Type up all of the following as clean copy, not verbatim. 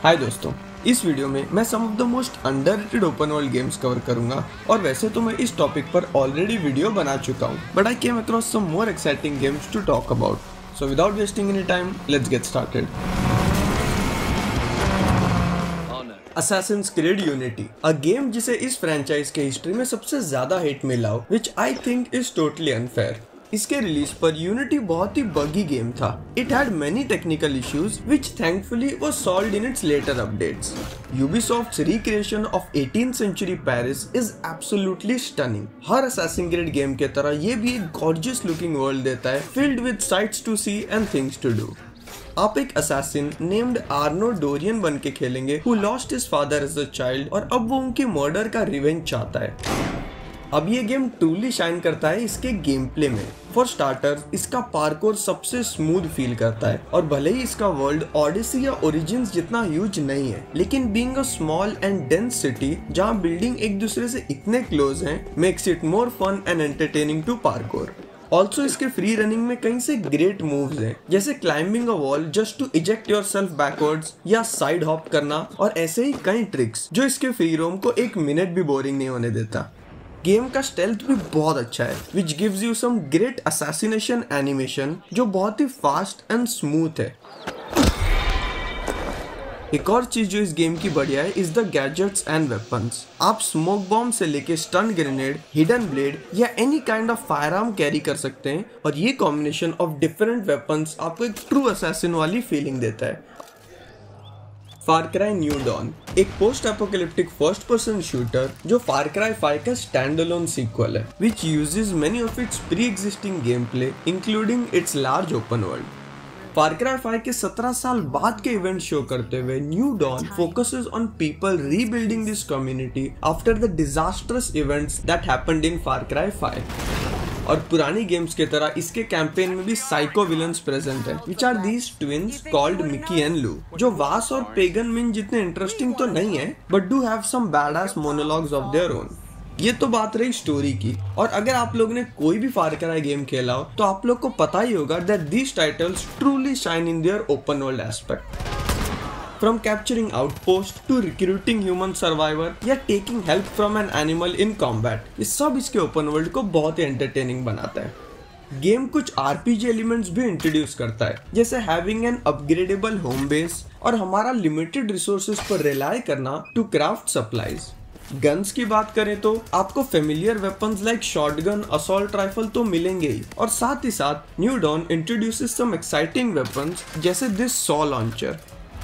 हाय दोस्तों, इस वीडियो में मैं some of the most underrated open world games cover करूंगा और वैसे तो मैं इस टॉपिक पर ऑलरेडी वीडियो बना चुका हूं, but I came across some more exciting games to talk about. So without wasting any time, let's get started. Assassin's Creed Unity, a game जिसे इस फ्रेंचाइज के हिस्ट्री में सबसे ज्यादा हिट मिला हो, which I think is totally unfair. इसके release पर यूनिटी बहुत ही बगी गेम था. It had many technical issues which thankfully was solved in its later updates. Ubisoft's recreation of 18th century Paris is absolutely stunning. हर Assassin's Creed game के तरह ये भी एक gorgeous looking world देता है, filled with sights to see and things to do. आप एक assassin named आर्नो डोरियन बन के खेलेंगे who lost his father as a child और अब वो उनके मर्डर का रिवेंज चाहता है. अब ये गेम ट्रूली शाइन करता है इसके गेम प्ले में. फॉर स्टार्टर्स, इसका पार्कोर सबसे स्मूथ फील करता है और भले ही इसका वर्ल्ड ऑडिसी या ओरिजिन्स जितना ह्यूज नहीं है, लेकिन being a small and dense city जहाँ बिल्डिंग एक दूसरे से इतने क्लोज हैं, makes it more fun and entertaining to parkour. Also इसके फ्री रनिंग में कई से ग्रेट मूव्स हैं, जैसे climbing a wall just to eject yourself backwards या साइड हॉप करना, और ऐसे ही कई ट्रिक्स जो इसके फ्री रोम को एक मिनट भी बोरिंग नहीं होने देता. गेम का स्टेल्थ भी बहुत अच्छा है, which gives you some great assassination animation जो बहुत ही फास्ट एंड स्मूथ है. एक और चीज जो इस गेम की बढ़िया है is the gadgets and weapons. आप स्मोक बॉम्ब से लेके स्टन ग्रेनेड, हिडन ब्लेड या any kind of firearm carry कर सकते हैं, और ये कॉम्बिनेशन ऑफ डिफरेंट वेपन्स आपको एक ट्रू असैसिन वाली फीलिंग देता है. फार क्राई न्यू डॉन, एक post apocalyptic first person shooter जो फार क्राई 5 का स्टैंड अलोन सीक्वल है, which uses many of its pre existing game play including its large open world. Far Cry 5 के 17 साल बाद के इवेंट शो करते हुए New Dawn focuses on people rebuilding this community after the disastrous events that happened in Far Cry 5. और पुरानी games के तरह इसके कैंपेन में भी साइको विलन्स प्रेजेंट है, which are these twins called Mickey and Lou, जो वास और पेगन मिन जितने इंटरेस्टिंग तो नहीं है, but do have some badass monologues of their own. ये तो बात रही स्टोरी की, और अगर आप लोग ने कोई भी फार क्राई गेम खेला हो तो आप लोग को पता ही होगा that these titles truly shine in their open world aspect. From capturing outpost to recruiting human survivor या taking help from an animal in combat, ये सब इसके ओपन वर्ल्ड को बहुत ही एंटरटेनिंग बनाता है. गेम कुछ RPG एलिमेंट्स भी इंट्रोड्यूस करता है, जैसे having an upgradeable home base और हमारा लिमिटेड रिसोर्सेज पर रिलाई करना टू क्राफ्ट सप्लाईज. गन्स की बात करें तो आपको familiar weapons like shotgun, assault rifle तो मिलेंगे ही, और साथ ही साथ New Dawn introduces some exciting weapons जैसे this saw launcher.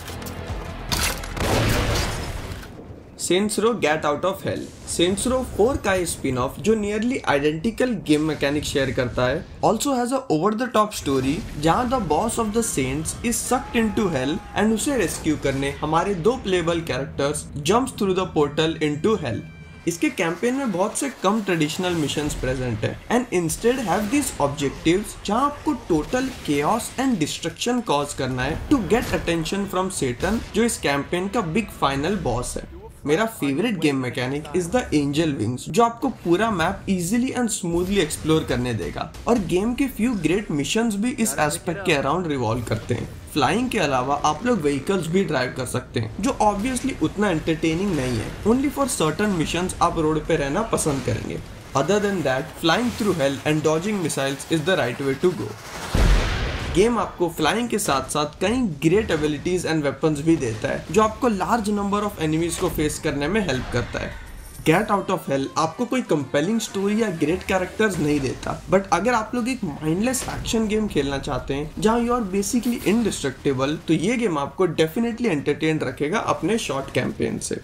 Saints Row Get Out of Hell, Saints Row 4 का स्पिन ऑफ जो nearly identical game mechanic share करता है, also has a over the top story जहाँ the boss of the Saints is sucked into hell and उसे rescue करने हमारे दो playable characters jumps through the portal into hell. इसके campaign में बहुत से कम ट्रेडिशनल मिशंस प्रेजेंट है, and instead have this objectives जहां आपको total chaos and destruction cause करना है to get attention from Satan, जो इस कैंपेन का बिग फाइनल बॉस है. मेरा favourite game mechanic is the angel wings, जो आपको पूरा map easily and smoothly explore करने देगा, और गेम के फ्यू ग्रेट मिशंस भी इस एस्पेक्ट के अराउंड रिवॉल्व करते हैं. फ्लाइंग के अलावा आप लोग व्हीकल्स भी ड्राइव कर सकते हैं, जो ऑब्वियसली उतना एंटरटेनिंग नहीं है. ओनली फॉर सर्टेन मिशंस आप रोड पे रहना पसंद करेंगे. Other than that, flying through hell and dodging missiles is the right way to go. Game आपको फ्लाइंग के साथ साथ कई ग्रेट एबिलिटीज एंड वेपन्स भी देता है, जो आपको लार्ज नंबर ऑफ एनिमीज को फेस करने में हेल्प करता है. गेट आउट ऑफ हेल आपको कोई कंपेलिंग स्टोरी या ग्रेट कैरेक्टर्स नहीं देता, बट अगर आप लोग एक माइंडलेस एक्शन गेम खेलना चाहते हैं जहां यू आर बेसिकली इनडिस्ट्रक्टिबल, तो ये गेम आपको डेफिनेटली एंटरटेन रखेगा अपने शॉर्ट कैंपेन से.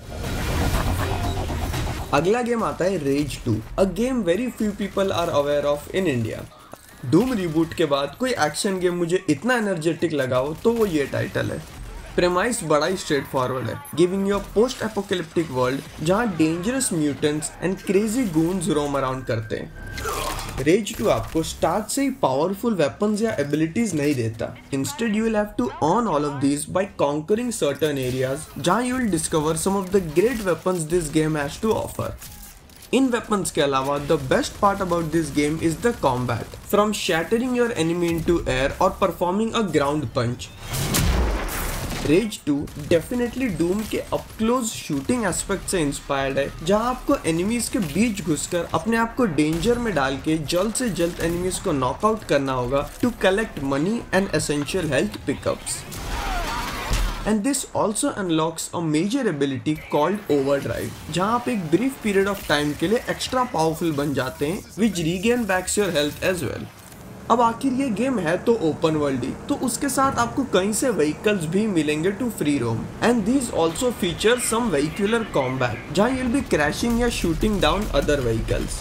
अगला गेम आता है Rage 2, a game very few people are aware of in India. Doom reboot के बाद कोई एक्शन गेम मुझे इतना एनर्जेटिक लगा हो तो वो ये टाइटल है. प्रेमाइस बड़ा ही स्ट्रेट फॉरवर्ड है, giving you a post apocalyptic world जहां dangerous mutants and crazy goons roam around करते हैं. रेज 2 आपको स्टार्ट से ही पावरफुल वेपन्स या एबिलिटीज नहीं देता. Instead you will have to earn all of these by conquering certain areas जहां you will discover some of the great weapons this game has to offer. इन weapons के अलावा the best part about this game is the combat, from shattering your enemy into air और performing a ground punch. Rage 2 definitely Doom के up close shooting aspect से inspired है, जहां आपको enemies के बीच घुसकर अपने आप को डेंजर में डाल के जल्द से जल्द एनिमीज को नॉकआउट करना होगा to collect money and essential health pickups. And this also unlocks a major ability called Overdrive, जहां आप एक brief period of time के लिए extra powerful बन जाते हैं, which regain backs your health as well। अब आखिर ये गेम है तो ओपन वर्ल्ड ही, तो उसके साथ आपको कहीं से व्हीकल्स भी मिलेंगे to free roam, and these also feature some vehicular combat, जहां you'll be crashing या शूटिंग डाउन अदर व्हीकल्स।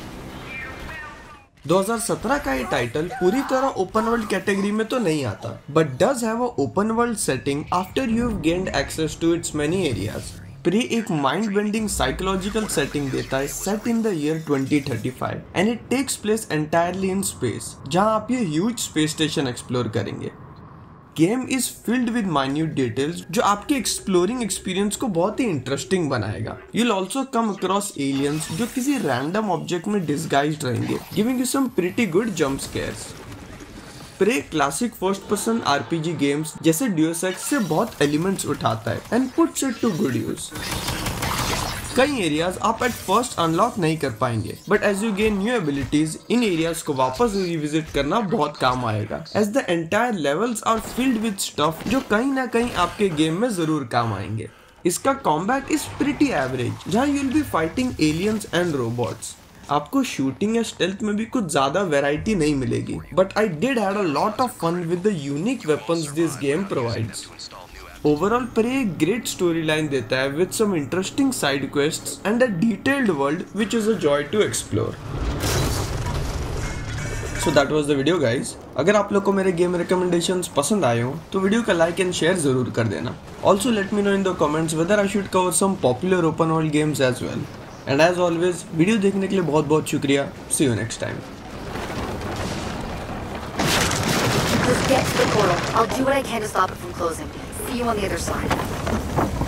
2017 का ये टाइटल पूरी तरह ओपन वर्ल्ड कैटेगरी में तो नहीं आता, but does have a open world setting after you have gained access to its many areas. Prey एक माइंड बेंडिंग साइकोलॉजिकल सेटिंग देता है set in the year 2035 and it takes place entirely in space, जहां आप ये huge space station explore करेंगे। Game is filled with minute details जो आपके exploring experience को बहुत ही इंटरेस्टिंग बनाएगा। You'll also come across aliens जो किसी रैंडम ऑब्जेक्ट में डिस्गाइज्ड रहेंगे, giving you some pretty good jump scares. Prey classic first person RPG games जैसे ड्यूस एक्स से बहुत एलिमेंट्स उठाता है and puts it to good use. कई एरियाज आप एट फर्स्ट अनलॉक नहीं कर पाएंगे, but as you gain new abilities इन एरियाज को वापस रिविजिट करना बहुत काम आएगा, as the entire levels are filled with stuff जो कहीं ना कहीं आपके गेम में जरूर काम आएंगे। इसका कॉम्बैट इज प्रीटी एवरेज, जहां you will be fighting aliens and robots. आपको शूटिंग या स्टेल्थ में भी कुछ ज्यादा वैरायटी नहीं मिलेगी, but I did had a lot of fun with the unique weapons this game provides. Overall Prey एक ग्रेट स्टोरी लाइन देता है with some interesting side quests and a detailed world which is a joy to explore. So that was the video guys. अगर आप लोग को मेरे game recommendations पसंद आए हो तो वीडियो का लाइक एंड शेयर जरूर कर देना। Also let me know in the comments whether I should cover some popular open world games as well. And as always video देखने के लिए बहुत बहुत शुक्रिया। See you next time. Just get to the portal. I'll do what I can to stop it from closing. See you on the other side.